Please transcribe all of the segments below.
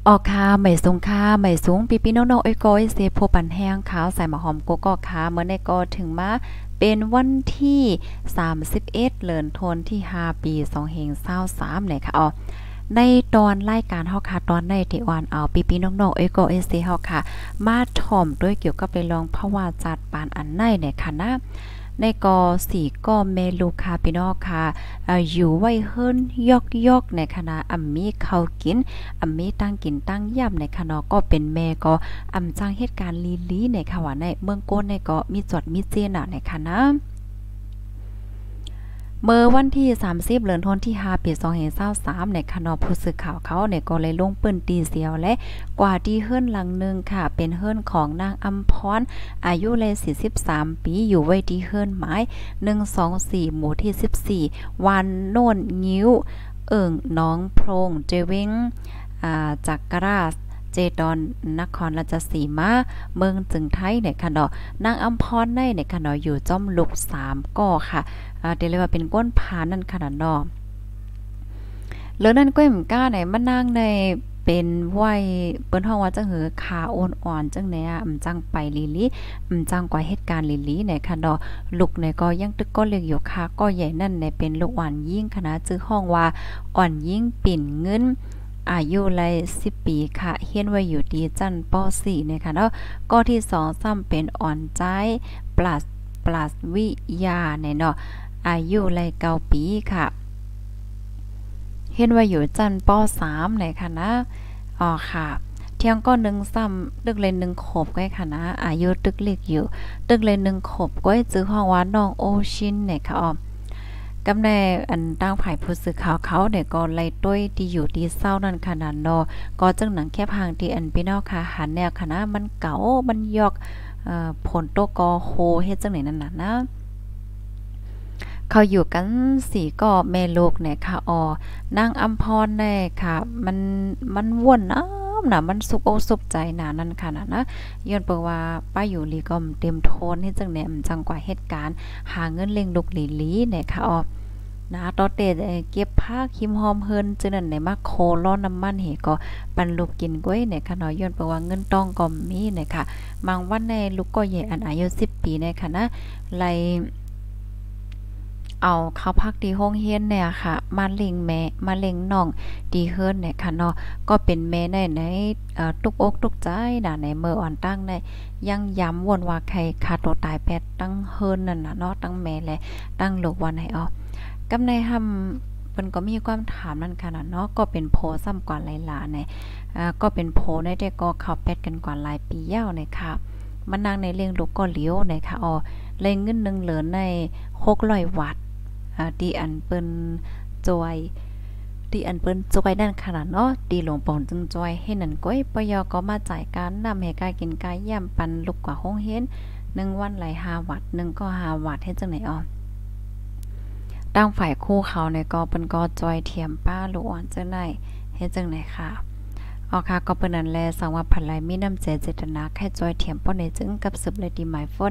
ออกค่ะไม่สูงค่ะไม่สูงปีน้องๆอ้อยก้อยเสพปันแห้งขาวใส่หมะหอมโกก็ค่ะเมื่อในก็ถึงมาเป็นวันที่31เดือนธันวาคมที่5ปี2523เนี่ยค่ะในตอนรายการเฮาค่ะตอนในที่อ่อนเอาปีน้องๆเอ้ยก็เอเซเฮาค่ะมาถ่อมด้วยเกี่ยวกับเรื่องภาวะจัดปานอันในเนี่ยค่ะนะในกอสี่ก็เมลูคาพี่น้องค่ะอยู่ไว้เฮิรนยอกในคณะมีข้าวกินมีตั้งกินตั้งย่ำในคณะก็เป็นแม่ก็จ้างเหตุการณ์ลีในค่ะว่าในเมืองโก้นในก็มีจดมีเจนในคณะเมื่อวันที่30เดือนธันวาคมที่5ปี2523ในคณะผู้สื่อข่าวเขาเนี่ยก็เลยลงปืนตีเสียวและกว่าที่เฮิรนหลังนึงค่ะเป็นเฮิรนของนางอำพรอายุเลย43ปีอยู่ไว้ที่เฮิรนหมาย124หมู่ที่14วันโน่นงิ้วน้องโพรงเจวิงจักราชเจดอนนครราชสีมาเมืองจึงไทยในค่ะเนาะนางอำพรในค่ะเนาะอยู่จ้อมลุก3ก่อค่ะเดี๋ยวเรียกว่าเป็นก้นผานั่นค่ะเนาะแล้วนั่นก็เหมือนก้าไหนมานั่งในเป็นไหวเปิ้นฮ้องว่าจังหือขาโอนอ่อนจังแหนจังไปลีจังกว่าเหตุการณ์ลีในค่ะเนาะลูกในก็ยังตึกก็เรียกอยู่ค่ะก็ใหญ่นั่นในเป็นลูกอ่อนยิ่งคณะจื้อห้องว่าอ่อนยิ่งปิ่นเงินอายุเลย10ปีค่ะเฮียนไว้อยู่ดีจันป .4 เนี่ยค่ะเนาะก็ที่2ซ้ำเป็นอ่อนใจปลัสวิยาเนี่ยเนาะอายุเลย9ปีค่ะเฮียนไว้อยู่จันป .3 เนี่ยค่ะนะค่ะเที่ยงก็1ซ้ำตึกเลย1ขบก้อยค่ะนะอายุตึกเล็กอยู่ตึกเลย1ขบก้อยจื้อห้องว่าน้องโอชินเนี่ยค่ะกำแนอันตั้งฝ่ายผู้สื่อข่าวเขาเนี่ยก็ไล่ต้วยที่อยู่ที่เศร้านั่นขนาดเนาะก็จังหนังแค่พางที่อันพี่น้องค่ะหันแนวคณะมันเก่ามันยอกผลโตกอโฮเฮ็ดจังไหนนั่นน่ะนะเขาอยู่กัน4ก็แม่ลูกเนี่ยค่ะนางอำพรแน่ค่ะมันว่นน่ะมันสุกอกสุขใจหนานั่นค่ะนะย้อนเปิ่ว่าป้าอยู่ลีก็เต็มโทนเฮ็ดจังแหนจังกว่าเหตุการณ์หาเงินเลี้ยงลูกหลีเนี่ยค่ะนะตอเตเก็บผ้าคิมหอมเฮินจึงนั่นในมาโคร้อนน้ำมันเหก็ปันลูกกินก้วยเนี่ยค่ะเนาะย้อนเปิ่ว่าเงินต้องก็มีเนี่ยค่ะบางวันในลูกก็ใหญ่อันอายุ10ปีเนี่ยค่ะนะไลเอาเข้าพักที่โรงเรียนเนี่ยค่ะมาเล็งแม่มาเล็งน้องดีเฮิรนเนี่ยค่ะเนาะก็เป็นแม่ในตุกอกตุกใจน่ะในเมื่ออ่อนตั้งในยังย้ำวนว่าใครฆ่าตัวตายแปดตั้งเฮิรนนั่นน่ะเนาะตั้งแม่และตั้งลูกวันให้กำในเพิ่นก็มีความถามนั่นค่ะเนาะก็เป็นโพซ้ำกว่าหลายๆในก็เป็นโพได้แต่ก็เข้าแปดกันกว่าหลายปียาวในค่ะมานั่งในเลี้ยงลูกก็เหลียวในค่ะเลยเงิน1เหลือใน600วัตต์ที่อันเปิ้นจอยที่อันเปิ้นจอยนั่นขนาดเนาะที่หลวงปองจึงจอยให้นั่นก้อยปยก็มาจ่ายการนำให้กายกินกายย่ำปันลูกกว่าห้องเฮ็ด1วันไหล5วัตต์1ก็5วัตต์เฮ็ดจังไหนตั้งฝ่ายคู่เขาในก็เปิ้นก็จอยเทียมป้าลูกอ่อนจังได๋เฮ็ดจังไหนค่ะค่ะก็เปิ้นนั่นแลสังว่าผันไหลมีน้ำใจเจตนาแค่จอยเทียมป้อในจึงกับสืบเลยดีหมายฟน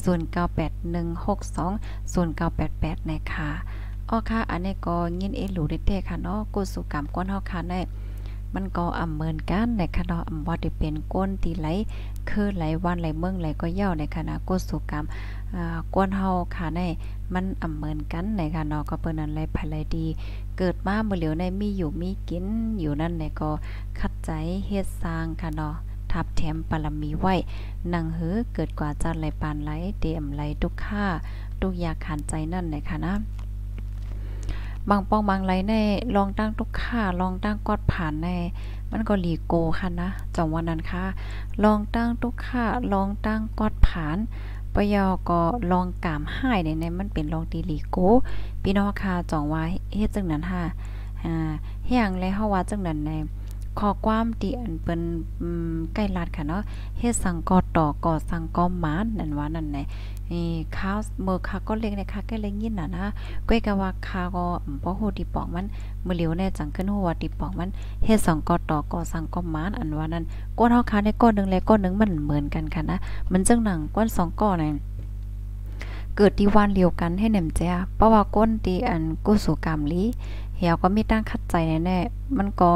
0981620988ในค่ะค่ะอันนี้ก็ยินหลูเด้ๆค่ะเนาะกุศลกรรมก้นเฮาค่ะได้มันก็เหมือนกันในค่ะเนาะบ่ได้เป็นก้นที่ไหลคือไหลวันไหลเมืองไหลก็ยาวในค่ะนะกุศลกรรมก้นเฮาค่ะได้มันเหมือนกันในค่ะเนาะก็เปิ้นนั่นไหลภายไหลดีเกิดมาบ่เหลียวในมีอยู่มีกินอยู่นั่นแหละก็ขัดใจเฮ็ดสร้างค่ะเนาะทับแถมปรมีไว้นังหือเกิดกว่าจัดไหลปานไหลเตรียมไหลทุกค่าทุกอยากขันใจนั่นแหละค่ะนะบางป้องบางไรในลองตั้งทุกค่าลองตั้งกอดผ่านในมันก็หลีโกค่ะนะจังวันนั้นค่ะลองตั้งทุกค่าลองตั้งกอดผ่านปยก็ลองกามห้ายในมันเป็นลองตีหลีโกพี่น้องค่ะจ่องว่าเฮ็ดจังนั้นค่ะเฮียงแล้วเฮาว่าจังนั้นในข้อความที่อันเปิ้นใกล้ลัดค่ะเนาะเฮ็ดสังกอต่อก่อสังกอหมานนั่นว่านั่นแหละข้าวเมื่อข้าก็เล็กในข้าก็เล็กยินน่ะนะก้อยก็ว่าข้าก็บ่ฮู้ติปอกมันมื้อเหลียวแน่จังขึ้นฮู้ว่าติปอกมันเฮ็ดสังกอต่อก่อสังกอหมานอันว่านั้นก้นเฮาคาได้ก้อนนึงและก้อนนึงมันเหมือนกันค่ะนะมันจังหนังก้อน2ก้อนน่ะเกิดที่วันเดียวกันให้แหนมแจ้เพราะว่าก้นที่อันกุศลกรรมลีเหี่ยวก็มีตั้งคัดใจแน่ๆมันก็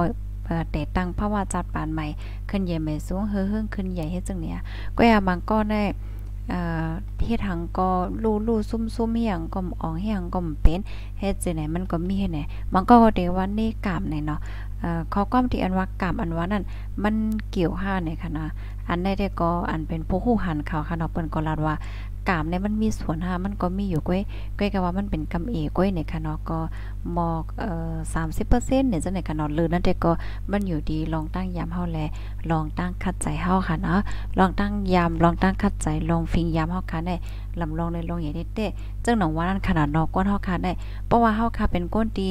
แต่ตั้งภาวะจัดปานใหม่ขึ้นใหญ่ใหม่สูงเฮือๆขึ้นใหญ่เฮ็ดจังเนี่ยก็อย่าบางก็ได้เฮ็ดหังก็ลู่ๆซุ่มๆเฮียงก็อ่องเฮียงก็เป็นเฮ็ดจังไหนมันก็มีเฮ็ดไหนมันก็เดว่านี่กามไหนเนาะข้อความที่อันว่ากามอันว่านั่นมันเกี่ยวห้าเนี่ยค่ะนะอันใดได้ก็อันเป็นผู้ฮู้หันข่าวค่ะเนาะเปิ้นก็ลาดว่ากามเนี่ยมันมีส่วนห้ามันก็มีอยู่ก้อยก็ว่ามันเป็นกำเอก้อยเนี่ยค่ะเนาะก็หมอก30%เนี่ยจังได๋ค่ะเนาะหรือนั่นแต่ก็มันอยู่ดีลองตั้งยามเฮาแลลองตั้งคัดใจเฮาค่ะเนาะลองตั้งยามลองตั้งคัดใจลองฟิงยามเฮาค่ะได้ลำลองในลองอย่างเด็ดๆจังหนองว่านั่นขนาดเนาะก้นเฮาค่ะได้เพราะว่าเฮาค่ะเป็นก้นที่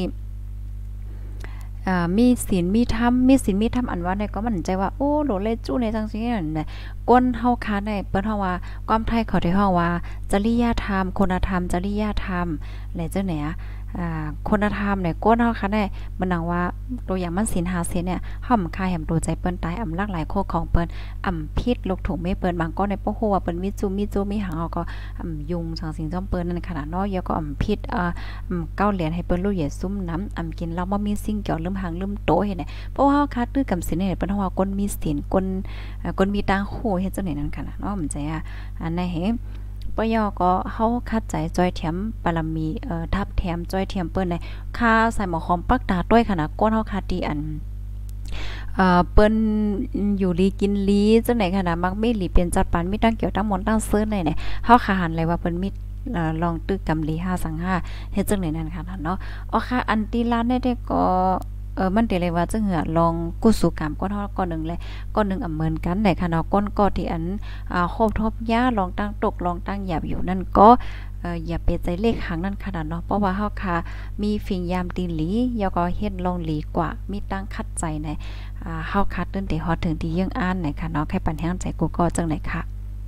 มีศีลมีธรรมมีศีลมีธรรมอันว่าได้ก็มั่นใจว่าโอ้โหเลจู้ในจังซี่นั่นน่ะก้นเฮาค้าได้เปิ้นเฮาว่าความไทยเขาได้เฮาว่าจริยธรรมคุณธรรมจริยธรรมและจังไหนคุณธรรมเนี่ยก้นเฮาค้าได้มันนังว่าตัวอย่างมันศีล5ศีลเนี่ยเฮาค่าแหมตัวใจเปิ้นตายอำลักหลายโคของเปิ้นพิษลูกถุงไม่เปิ้นบางก็ในบ่ฮู้ว่าเปิ้นมีจูมีหางเฮาก็ยุงจังสิ่งจอมเปิ้นนั่นขนาดเนาะยก็พิษเก้าเหรียญให้เปิ้นรู้อย่าซุ่มน้ำกินแล้วบ่มีสิ่งเกี่ยวลืมหางลืมโตเฮ็ดได้เพราะว่าเฮาคัดตื้อกำศีลเนี่ยเปิ้นว่าคนมีศีลคนมีตังโคเฮ็ดจังได๋นั่นค่ะเนาะมันใจอันนั้นเฮปยอก็เฮาคัดใจจอยเถียมบารมีทับแถมจอยเถียมเปิ้นได้ค่าใส่หมอหอมปักตาต้วยค่ะนะก้นเฮาคัดที่อันเปิ้นอยู่ลีกินลีจังไหนค่ะนะมักมีหลีเป็นจัดปานมีตั้งเกี่ยวตั้งมนตั้งซื้อไหนเนี่ยเฮาคาหันเลยว่าเปิ้นมีลองตึกกำลี5สัง5เฮ็ดจังไหนนั่นค่ะเนาะอ๋อค่ะอันตีร้านได้ก็มันได้เลยว่าจังเหือลองกุสุกรรมก้อนเฮาก้อนนึงเลยก้อนนึงเหมือนกันได้ค่ะเนาะก้นก็ที่อันโคบทบยาลองตั้งตกลองตั้งหยาบอยู่นั่นก็อย่าไปใจเลขหางนั่นขนาดเนาะเพราะว่าเฮาค่ะมีฟิงยามตีหลียก็เฮ็ดลองหลีกว่ามีตั้งคัดใจในเฮาคัดตื่นแต่ฮอดถึงที่ยังอ่านไหนค่ะเนาะใครปันแห้งใจกูก็จังไหนค่ะ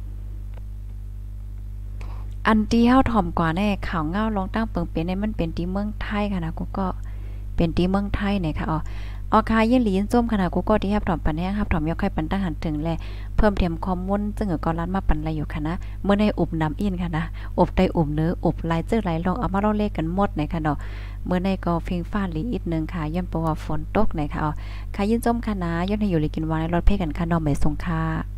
อันที่เฮาถ่อมกว่าแน่ข่าวเงาลองตั้งเปิงเป็นในมันเป็นที่เมืองไทยค่ะนะกูก็เป็นที่เมืองไทยเนี่ยค่ะอ๋อค่ะยินหลียินส้มขนาดกูก็ที่รับถอมปันแห้งรับถอมยกให้ปันตั้งหันถึงแลเพิ่มเติมข้อมูลซึ่งก็รัดมาปันไรอยู่ค่ะนะเมื่อในอุบน้ำอินค่ะนะอบได้อุบเนื้ออบลายเจอหลายลองเอามาเล่าเลขกันหมดในค่ะเนาะเมื่อในก็ฟิงฟ้าหลีอีกนึงค่ะย้อนเพราะว่าฝนตกในค่ะค่ะยินส้มค่ะนะย้อนให้อยู่หลีกินวานในรถเพ่กันค่ะเนาะไม่สงค่ะ